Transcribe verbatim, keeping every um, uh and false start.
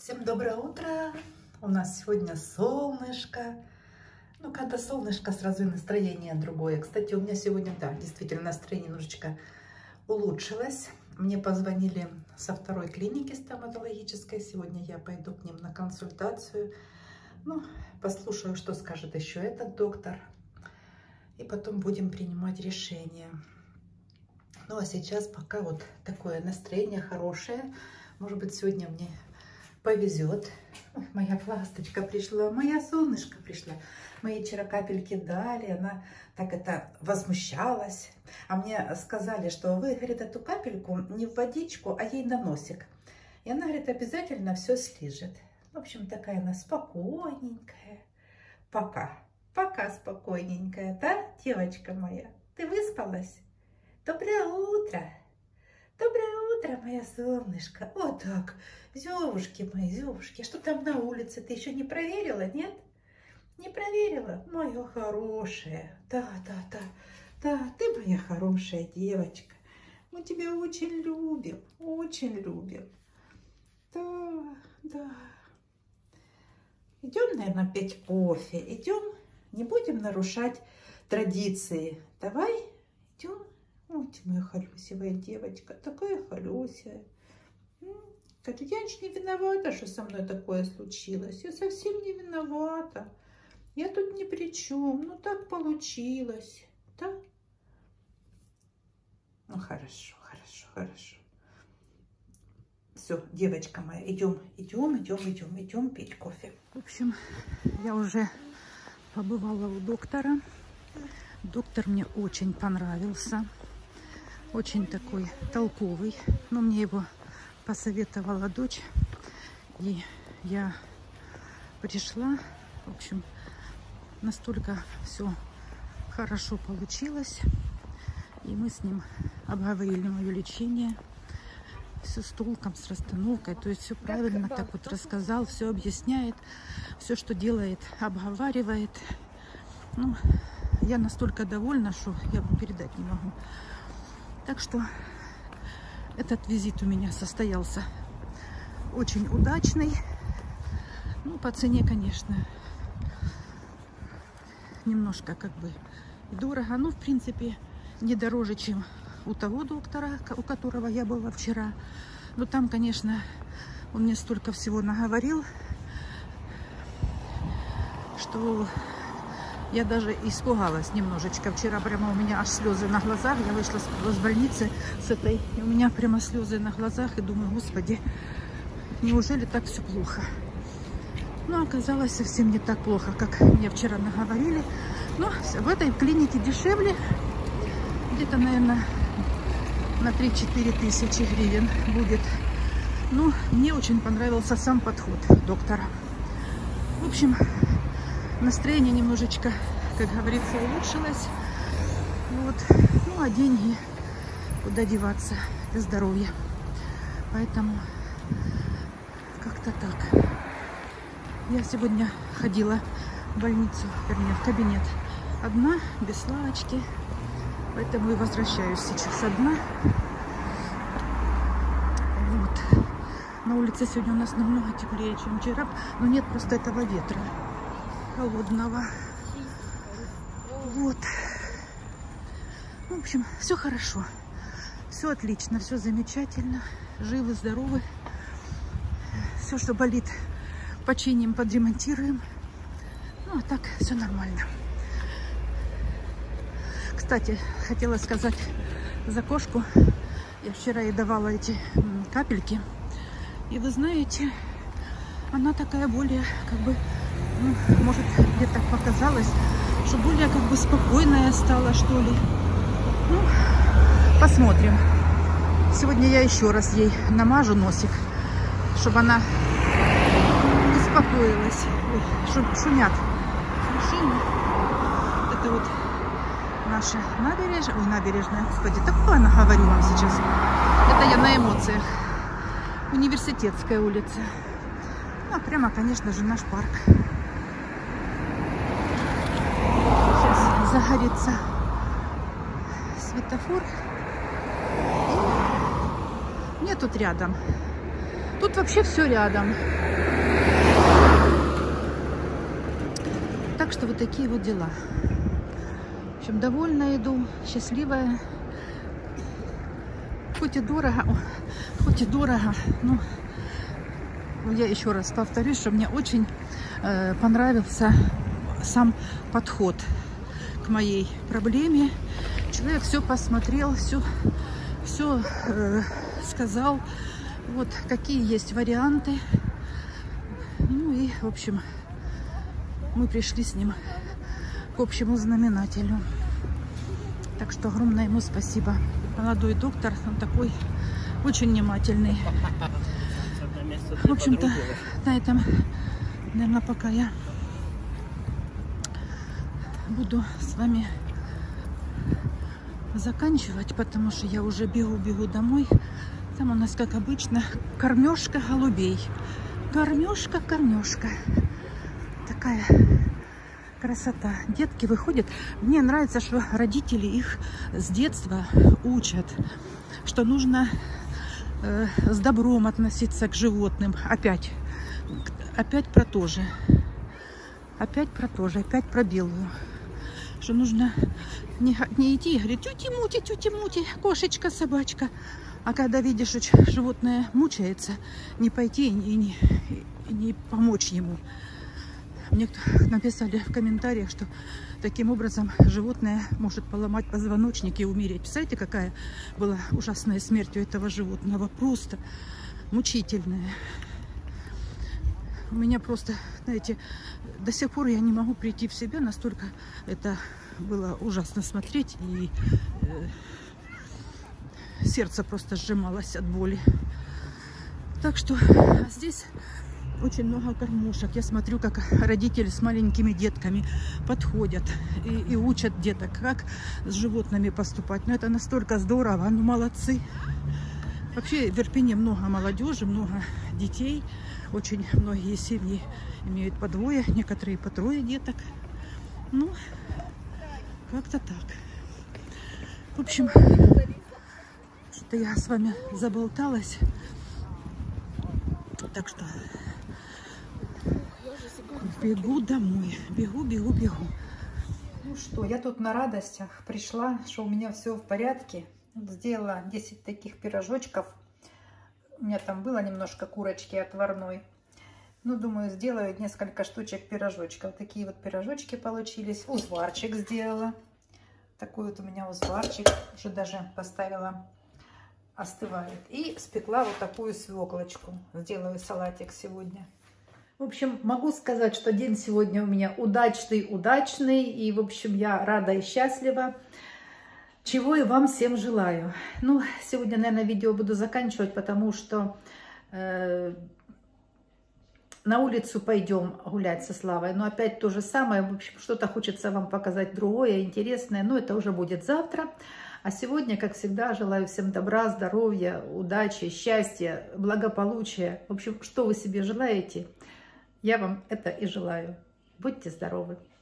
Всем доброе утро! У нас сегодня солнышко. Ну, когда солнышко, сразу и настроение другое. Кстати, у меня сегодня, да, действительно настроение немножечко улучшилось. Мне позвонили со второй клиники стоматологической. Сегодня я пойду к ним на консультацию. Ну, послушаю, что скажет еще этот доктор. И потом будем принимать решение. Ну, а сейчас пока вот такое настроение хорошее. Может быть, сегодня мне повезет. Моя ласточка пришла, моя солнышко пришла. Мои вчера капельки дали, она так это возмущалась. А мне сказали, что вы, говорит, эту капельку не в водичку, а ей на носик. И она, говорит, обязательно все слижет. В общем, такая она спокойненькая. Пока, пока спокойненькая, да, девочка моя? Ты выспалась? Доброе утро! Доброе утро, моя солнышко. Вот так, зевушки мои, зевушки. Что там на улице? Ты еще не проверила, нет? Не проверила? Моя хорошая. Да, да, да, да, ты моя хорошая девочка. Мы тебя очень любим, очень любим. Да, да. Идем, наверное, пить кофе. Идем, не будем нарушать традиции. Давай, идем. Вот моя холесевая девочка, такая холесая. Говорит, я же не виновата, что со мной такое случилось. Я совсем не виновата. Я тут ни при чем. Ну так получилось. Да? Ну хорошо, хорошо, хорошо. Все, девочка моя, идем, идем, идем, идем, идем пить кофе. В общем, я уже побывала у доктора. Доктор мне очень понравился. Очень такой толковый. Но мне его посоветовала дочь. И я пришла. В общем, настолько все хорошо получилось. И мы с ним обговорили мое лечение. Все с толком, с расстановкой. То есть все правильно так вот рассказал. Все объясняет. Все, что делает, обговаривает. Ну, я настолько довольна, что я вам передать не могу. Так что этот визит у меня состоялся очень удачный. Ну, по цене, конечно, немножко как бы дорого. Ну, в принципе, не дороже, чем у того доктора, у которого я была вчера. Но там, конечно, он мне столько всего наговорил, что я даже испугалась немножечко. Вчера прямо у меня аж слезы на глазах. Я вышла с больницы с этой, и у меня прямо слезы на глазах. И думаю, господи, неужели так все плохо? Но оказалось совсем не так плохо, как мне вчера наговорили. Но в этой клинике дешевле. Где-то, наверное, на три-четыре тысячи гривен будет. Ну, мне очень понравился сам подход доктора. В общем, настроение немножечко, как говорится, улучшилось. Вот. Ну, а деньги куда деваться для здоровья. Поэтому как-то так. Я сегодня ходила в больницу, вернее, в кабинет одна, без лавочки. Поэтому и возвращаюсь сейчас одна. Вот. На улице сегодня у нас намного теплее, чем вчера. Но нет просто этого ветра холодного. Вот. В общем, все хорошо. Все отлично, все замечательно. Живы, здоровы. Все, что болит, починим, подремонтируем. Ну, а так все нормально. Кстати, хотела сказать за кошку. Я вчера ей давала эти капельки. И вы знаете, она такая более, как бы, ну, может, мне так показалось, что более как бы спокойная стала, что ли. Ну, посмотрим. Сегодня я еще раз ей намажу носик, чтобы она успокоилась. Ой, шумят машины. Это вот наша набережная. Ой, набережная, господи, такое она говорю вам сейчас. Это я на эмоциях. Университетская улица. Ну, а прямо, конечно же, наш парк. Сейчас загорится светофор. И мне тут рядом. Тут вообще все рядом. Так что вот такие вот дела. В общем, довольна иду, счастливая. Хоть и дорого, хоть и дорого, но я еще раз повторюсь, что мне очень э, понравился сам подход к моей проблеме. Человек все посмотрел, все, все э, сказал, вот какие есть варианты. Ну и, в общем, мы пришли с ним к общему знаменателю. Так что огромное ему спасибо. Молодой доктор, он такой очень внимательный. В общем-то, на этом, наверное, пока я буду с вами заканчивать, потому что я уже бегу-бегу домой. Там у нас, как обычно, кормежка голубей. Кормежка, кормежка. Такая красота. Детки выходят. Мне нравится, что родители их с детства учат, что нужно э, с добром относиться к животным. Опять. Опять про то же. Опять про то же. Опять про белую. Что нужно не, не идти и говорить: тюти-мути, тюти-мути, кошечка, собачка. А когда видишь, что животное мучается, не пойти и не, и не помочь ему. Мне написали в комментариях, что таким образом животное может поломать позвоночник и умереть. Представляете, какая была ужасная смерть у этого животного? Просто мучительная. У меня просто, знаете, до сих пор я не могу прийти в себя, настолько это было ужасно смотреть, и э, сердце просто сжималось от боли. Так что здесь очень много кормушек. Я смотрю, как родители с маленькими детками подходят и, и учат деток, как с животными поступать. Но это настолько здорово, ну молодцы. Вообще в Ирпене много молодежи, много детей. Очень многие семьи имеют по двое, некоторые по трое деток. Ну, как-то так. В общем, что-то я с вами заболталась. Так что бегу домой. Бегу, бегу, бегу. Ну что, я тут на радостях пришла, что у меня все в порядке. Сделала десять таких пирожочков. У меня там было немножко курочки отварной. Ну, думаю, сделаю несколько штучек пирожочков. Такие вот пирожочки получились. Узварчик сделала. Такой вот у меня узварчик. Уже даже поставила, остывает. И спекла вот такую свеклочку. Сделаю салатик сегодня. В общем, могу сказать, что день сегодня у меня удачный, удачный. И, в общем, я рада и счастлива. Чего и вам всем желаю. Ну, сегодня, наверное, видео буду заканчивать, потому что э, на улицу пойдем гулять со Славой. Но опять то же самое. В общем, что-то хочется вам показать другое, интересное. Но это уже будет завтра. А сегодня, как всегда, желаю всем добра, здоровья, удачи, счастья, благополучия. В общем, что вы себе желаете, я вам это и желаю. Будьте здоровы!